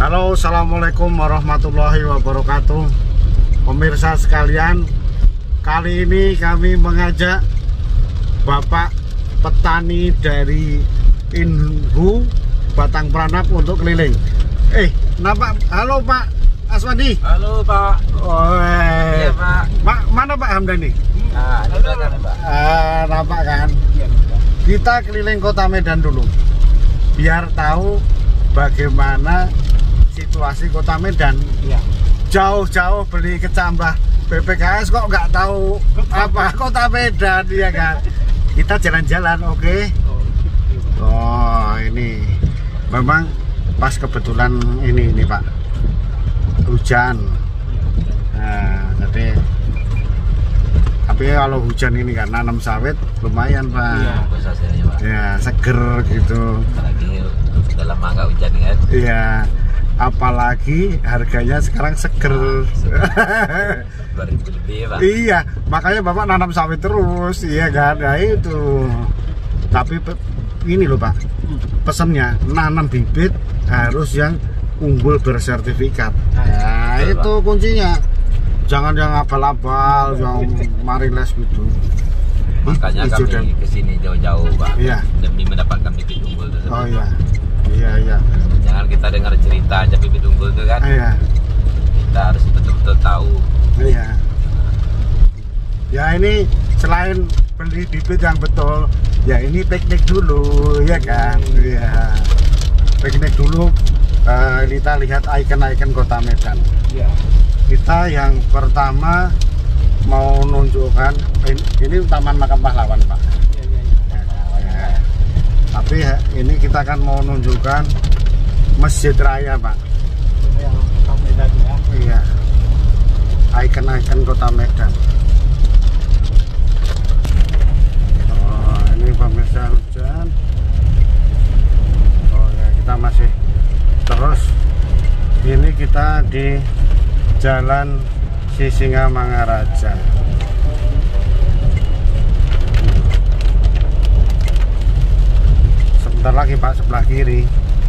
Halo, assalamualaikum warahmatullahi wabarakatuh. Pemirsa sekalian, kali ini kami mengajak Bapak petani dari Inhu Batang Pranap untuk keliling. Halo Pak Aswandi. Halo Pak. Oh, iya Pak. Mana Pak Hamdani? Nah, di belakang nih, Pak. Nampak kan? Iya, Kita keliling kota Medan dulu, biar tahu bagaimana situasi kota Medan. Iya. Jauh-jauh beli kecambah PPKS kok nggak tahu apa kota Medan, ya kan? Kita jalan-jalan, oke? Oh, ini memang pas kebetulan ini Pak, hujan. Nah, jadi tapi kalau hujan ini kan nanam sawit lumayan Pak. Iya, bagus hasilnya Pak. Ya, seger gitu. Apalagi udah lama nggak hujan kan? Iya, apalagi harganya sekarang seger. 2000 lebih Pak. Iya, makanya Bapak nanam sawit terus, iya kan? Nah itu. Tapi ini loh Pak, pesannya nanam bibit harus yang unggul bersertifikat. Nah, betul, itu kuncinya. Jangan yang abal-abal, yang mariles gitu. Makanya Hijau kami kesini jauh-jauh Pak. Iya. Demi mendapatkan bibit unggul tersebut. Oh iya, iya. Jangan kita dengar cerita aja bibit unggul itu kan. Iya. Kita harus betul-betul tahu. Iya. Ya ini selain beli bibit yang betul, ya ini piknik dulu, ya kan? Iya. Piknik dulu, kita lihat ikon-ikon kota Medan. Iya. Kita yang pertama mau nunjukkan ini Taman Makam Pahlawan Pak. Ya. Tapi ini kita kan mau nunjukkan Masjid Raya Pak. Yang Medan ya. Iya. Ikon-ikon kota Medan. Oh, ini pemirsa hujan. Oh ya, kita masih terus. Ini kita di Jalan Sisingamangaraja. Sebentar lagi Pak, sebelah kiri.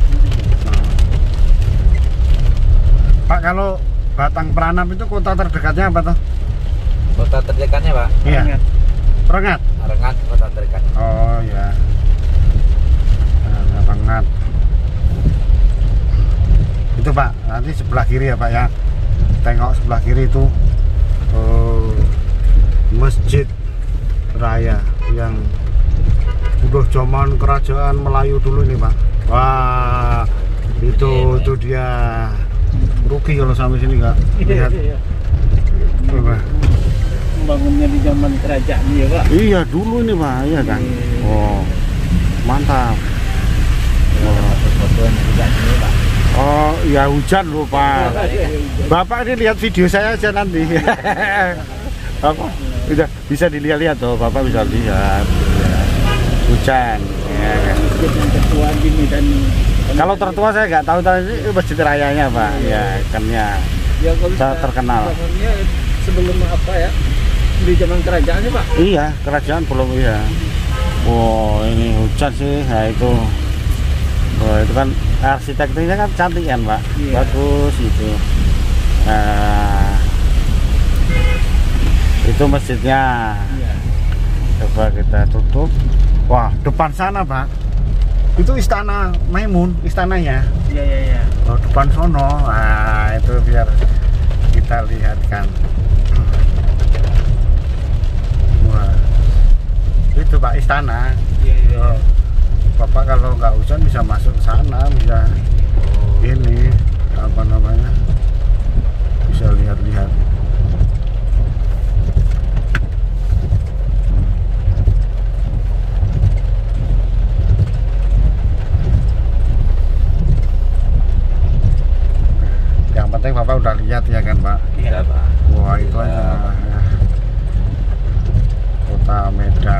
Pak, kalau Batang Pranap itu kota terdekatnya apa tuh? Kota terdekatnya Pak. Iya. Rengat. Rengat kota terdekat. Oh ya. Nah, Rengat. Itu Pak, nanti sebelah kiri ya Pak ya. Tengok sebelah kiri itu Masjid Raya yang udah zaman kerajaan Melayu dulu ini Pak. Wah, itu dia. Rugi kalau sampai sini nggak lihat. Coba. Membangunnya di zaman kerajaan ya Pak. Iya dulu ini Pak, iya kan. Oh, mantap. Foto-fotoan juga ini Pak. Oh, ya hujan loh Pak. Bapak ini lihat video saya aja nanti. Apa? Bisa dilihat-lihat tuh, Bapak bisa lihat. Hujan. Ya. Tertua gini dan Kalau tertua saya nggak tahu ini Masjid Rayanya Pak. Ya, ikannya ya, kalau terkenal. Sebelum apa ya? Di zaman kerajaannya Pak. Iya, kerajaan belum iya. Wow, ini hujan sih. Nah itu. Wah, itu kan arsitekturnya kan cantik kan Pak. Iya. Bagus itu. Nah, itu masjidnya. Iya. Coba kita tutup. Wah, depan sana Pak, itu istana Maimun, istananya. Iya. Oh, depan sono. Nah, itu biar kita lihatkan. Wah, itu Pak istana. Iya. Bapak kalau nggak hujan bisa masuk sana, bisa ini apa namanya, bisa lihat-lihat. Yang penting Bapak udah lihat ya kan Pak? Iya Pak. Wah itu aja ya. Kota Medan.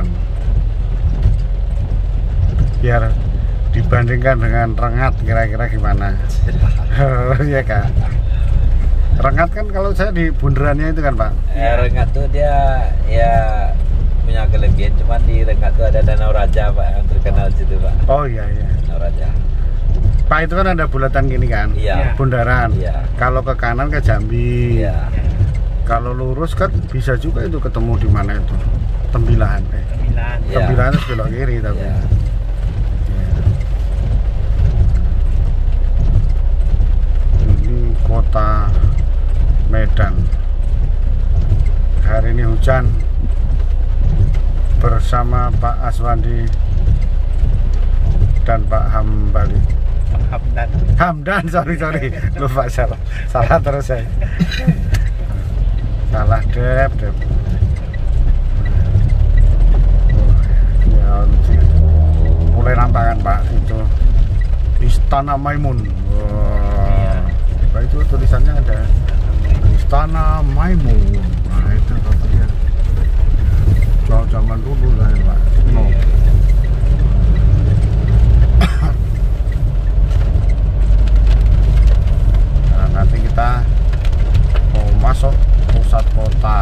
Biar dibandingkan dengan Rengat kira-kira gimana? Iya Kak. Rengat kan kalau saya di bundarannya itu kan Pak. Rengat tuh dia ya punya kelebihan, cuman di Rengat tuh ada Danau Raja Pak yang terkenal situ Pak. Oh iya. Danau Raja. Pak itu kan ada bulatan gini kan, Iya. bundaran. Iya. Kalau ke kanan ke Jambi. Iya. Kalau lurus kan bisa juga itu ketemu di mana itu, Tembilahan. Tembilahan. Iya. Tembilahan terus belok kiri tapi. Iya. Ya. Ini kota Medan. Hari ini hujan bersama Pak Aswandi dan Pak Hambali. Hamdan, sorry, lupa salah terus saya. Salah dep. Ya, mulai nampak kan Pak itu Istana Maimun. Wah, Pak itu tulisannya ada Istana Maimun. Nah itu katanya zaman dulu lah ya Pak. No. Nah, nanti kita mau masuk pusat kota.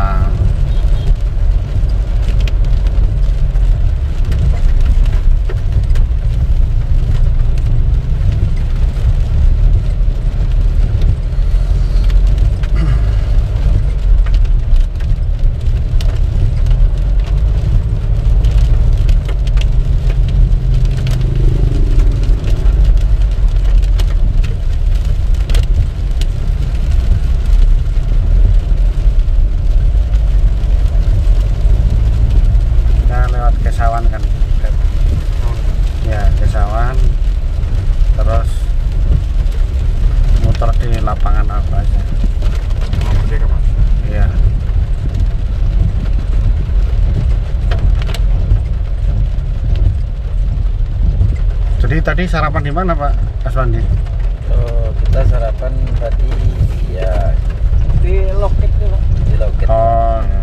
Kesawan kan ya, Kesawan terus muter di lapangan apa aja. Iya. Jadi tadi sarapan di mana Pak Aswandi? Oh, kita sarapan tadi ya Di loket tuh, Pak. di loket. Oh ya.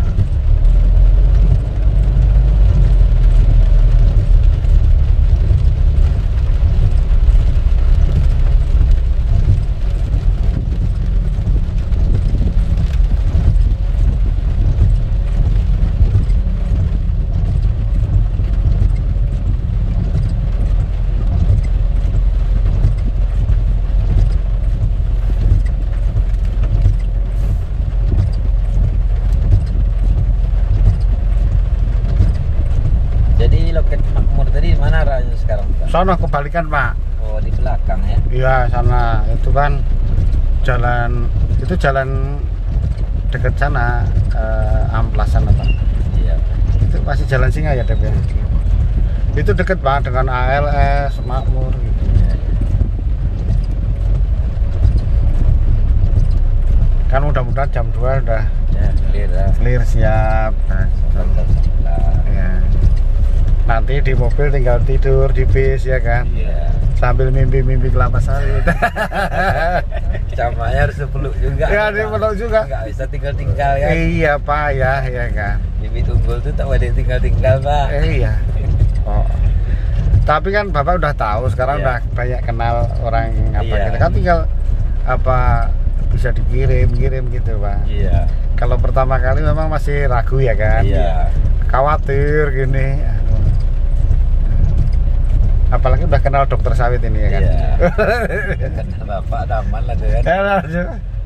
Jadi loket Makmur tadi mana arahnya sekarang, Pak? Sono kebalikan Pak. Oh, di belakang ya. Iya sana itu kan jalan deket sana Amplasan apa? Iya. Itu masih jalan Singa ya Dep ya? Itu deket Pak dengan ALS Makmur gitu. Kan mudah-mudahan jam 2 udah Ya, clear lah. clear siap. Nah, Mantap sebelah. ya. Nanti di mobil tinggal tidur di bis ya kan, Iya. sambil mimpi-mimpi kelapa sawit. Camanya harus sepeluk juga. Ya dipeluk juga. Nggak bisa tinggal-tinggal kan. Iya Pak ya kan. Bibit unggul tuh tak boleh tinggal-tinggal, Pak. Iya. Oh. Tapi kan Bapak udah tahu sekarang Iya. udah banyak kenal orang apa Iya. gitu kan, tinggal apa bisa dikirim gitu Pak. Iya. Kalau pertama kali memang masih ragu ya kan. Iya. Khawatir gini. Apalagi udah kenal dokter sawit ini ya kan. Iya. Karena Bapak aman lah tuh kan. Ya, langsung.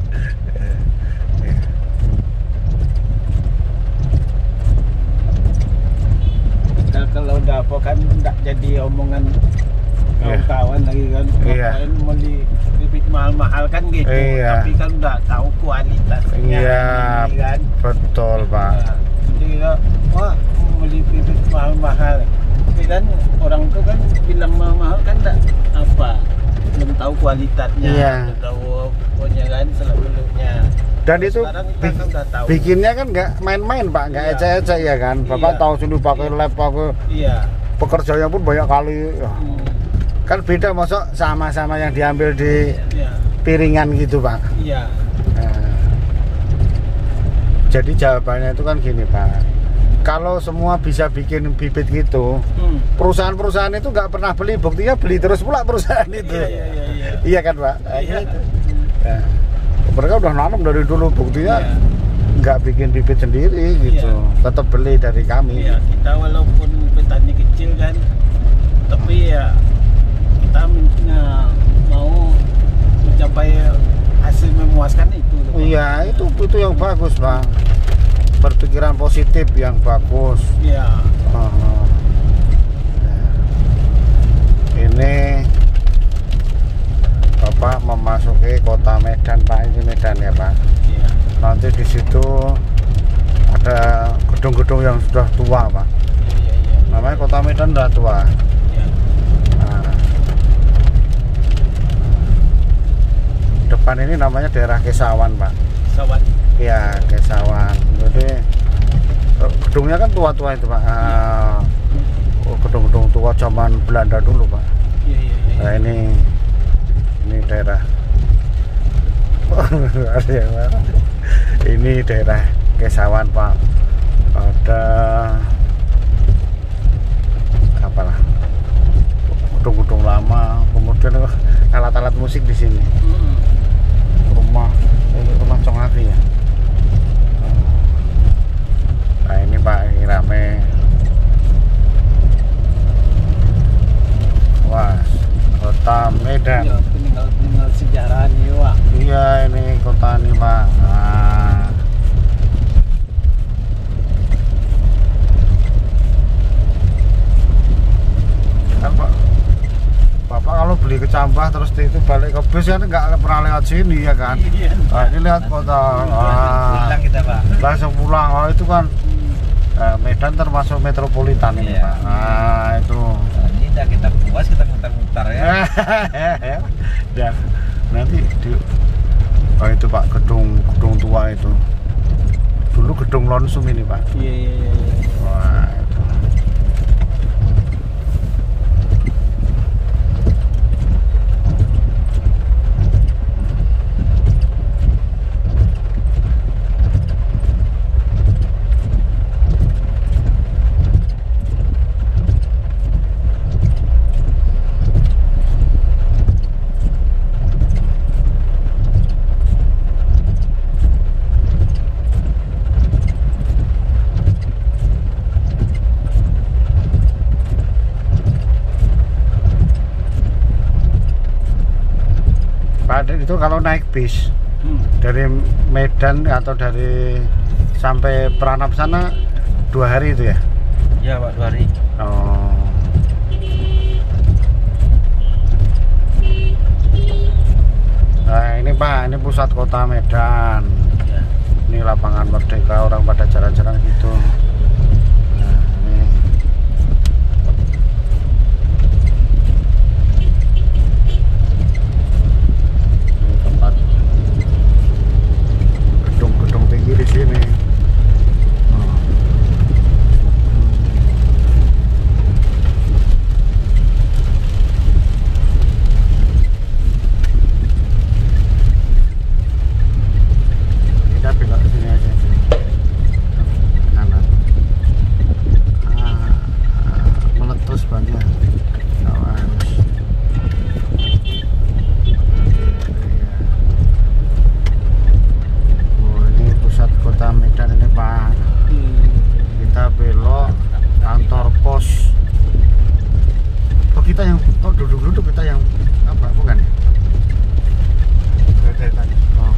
Kalau udah apa kan enggak jadi omongan kawan-kawan lagi kan. Iya. Ngapain beli bibit mahal-mahal kan gitu. Iya. Tapi kan udah tahu kualitasnya. Iya, ini kan. betul Pak. Nah, jadi wah beli bibit mahal-mahal. Tapi kan orang tuh kan bilang mahal kan enggak apa, belum tahu kualitasnya, Iya. belum tahu pokoknya kan seluk-beluknya. Dan itu Sekarang kita kan udah tahu. bikinnya kan nggak main-main Pak, nggak Iya. ecek-ecek ya kan. Bapak Iya. tahu sendiri pakai lab, pakai Iya. pekerjanya pun banyak kali. Ya. Kan beda masuk sama-sama yang diambil di Iya. piringan gitu Pak. Iya. Nah, jadi jawabannya itu kan gini Pak. Kalau semua bisa bikin bibit gitu, perusahaan-perusahaan itu nggak pernah beli, buktinya beli terus pula perusahaan itu. Iya. Iya kan Pak? Iya. Gitu. Nah, mereka udah nanam dari dulu, buktinya Iya. nggak bikin bibit sendiri gitu, Iya. tetap beli dari kami. Iya, kita walaupun petani kecil kan, tapi ya kita minta mau mencapai hasil memuaskan itu. Iya, itu yang bagus, Bang. Berpikiran positif yang bagus. Iya. Ini Bapak memasuki kota Medan, Pak. Ini Medan ya, Pak. Iya. Nanti di situ ada gedung-gedung yang sudah tua, Pak. Iya. Namanya kota Medan sudah tua. Iya. Nah, depan ini namanya daerah Kesawan, Pak. Kesawan. Iya, Kesawan. Jadi gedungnya kan tua-tua itu, Pak. Gedung-gedung tua zaman Belanda dulu, Pak. Iya. Nah, ini daerah ini daerah Kesawan, Pak. Ada apalah gedung-gedung lama, kemudian alat-alat musik di sini. Rumah Congati ya. Nah, ini Pak, ini rame. Wah, kota Medan. Iya, peninggal sejarah nih, Wak. Iya, ini kota ini, Pak. Nah. Kan, Pak, Bapak kalau beli ke Cambah terus itu balik ke bis kan nggak pernah lewat sini ya kan? Iya. Nah, ini lihat kota. Pulang kita, Pak. Langsung pulang. Oh, itu kan Medan termasuk metropolitan ini, Iya. Pak. Nah, itu. Nah, ini udah kita puas, kita muter-muter ya. Ya, nanti oh itu Pak, gedung tua itu. Dulu gedung Lonsum ini, Pak. Iya. Wah, itu. Itu kalau naik bis dari Medan atau dari sampai Pranab sana 2 hari itu ya? Iya, Pak, 2 hari. Oh. Nah, ini Pak, ini pusat kota Medan. Ya. Ini lapangan Merdeka, orang pada jalan-jalan gitu. Nah, ini tempat gedung-gedung tinggi di sini. Kita belok ke sini aja. Kanan. Meletus bannya. Awas. Oh, ini pusat kota Medan ini, Pak. Kita belok kantor pos. Oh, kita yang duduk-duduk, kita yang apa? Bukan ya? Oh.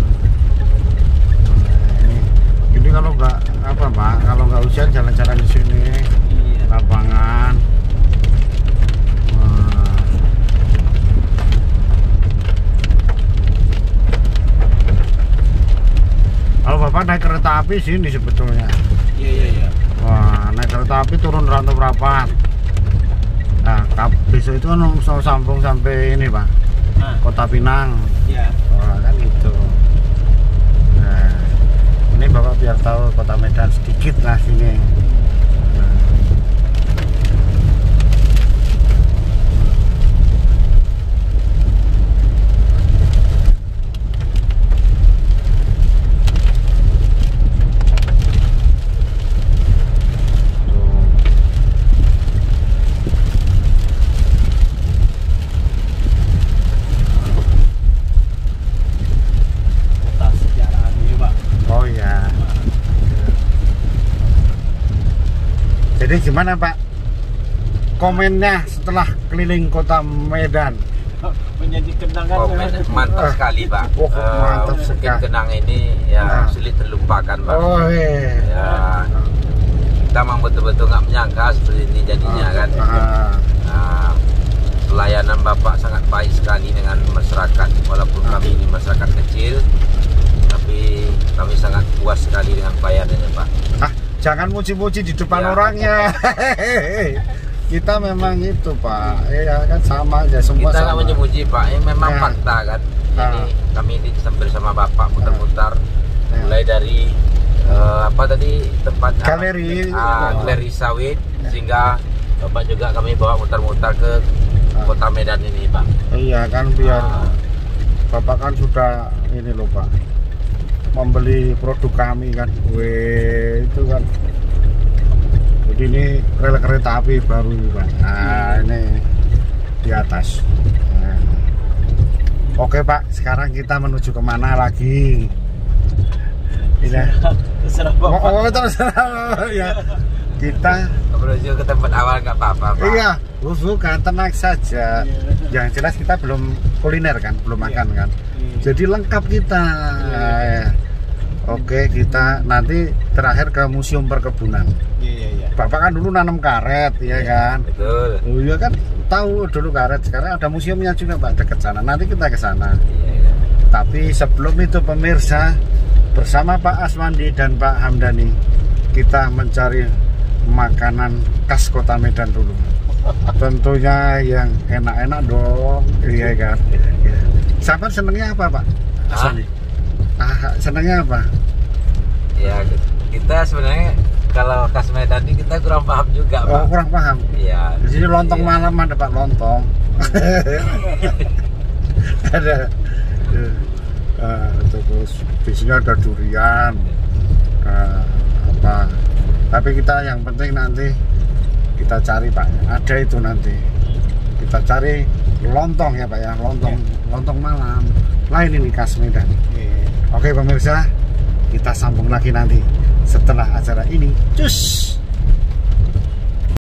Ini kalau nggak apa, Pak, kalau nggak hujan jalan-jalan di sini, lapangan. Wah. Kalau Bapak naik kereta api sini sebetulnya. Iya. Wah, naik kereta api turun Rantau Prapat. Nah, besok itu kan mau sambung sampai ini, Pak, Kota Pinang. Iya. Wah, kan gitu. Nah, ini Bapak biar tahu kota Medan sedikit lah sini. Nah. Kota sejarah nih, Pak. Oh ya. Jadi gimana, Pak, komennya setelah keliling kota Medan? menjadi kenangan. Mantap sekali Pak. Mantap Mungkin sekali. kenang ini ya sulit terlupakan Pak. Oh iya. Ya, kita memang betul-betul nggak menyangka seperti ini jadinya kan. Nah, pelayanan Bapak sangat baik sekali dengan masyarakat, walaupun kami ini masyarakat kecil, tapi kami sangat puas sekali dengan pelayanannya Pak. Jangan muji-muji di depan Ya. orangnya. Kita memang itu Pak, ya kan sama aja semua. Kita nggak sama. memuji Pak, ini memang Ya. fakta kan. Ini kami ini bersama Bapak mutar-mutar, Ya. mulai dari apa tadi tempat Galeri. galeri sawit, sehingga Bapak juga kami bawa mutar-mutar ke kota Medan ini Pak. Iya kan biar Bapak kan sudah ini loh Pak, membeli produk kami kan, itu kan. Jadi ini rel kereta api baru ini Pak. Nah ini di atas. Nah. Oke Pak, sekarang kita menuju kemana lagi? Ini. Terserah Bapak. Terus ya. Kita Menuju ke tempat awal nggak apa-apa Pak. iya, bukan, tenang saja. Yang jelas kita belum kuliner kan, belum makan kan. Jadi lengkap kita. Oke, kita nanti terakhir ke Museum Perkebunan. Iya. Bapak kan dulu nanam karet, ya kan? Betul. Oh iya kan, tahu dulu karet. Sekarang ada museumnya juga Pak dekat sana. Nanti kita ke sana. Iya. Tapi sebelum itu pemirsa, bersama Pak Aswandi dan Pak Hamdani, kita mencari makanan khas Kota Medan dulu. Tentunya yang enak-enak dong, iya kan? Sahabat senengnya apa Pak Aswandi? Senengnya apa? Ya kita sebenarnya kalau khas Medan ini kita kurang paham juga Pak. Oh, kurang paham. Iya. Di sini lontong malam ada Pak, lontong. Ada. Terus di sini ada durian. Apa? Tapi kita yang penting nanti kita cari Pak. Ada itu nanti. Kita cari lontong ya Pak ya, lontong malam. Lain ini khas Medan. Oke pemirsa, kita sambung lagi nanti setelah acara ini. Cus.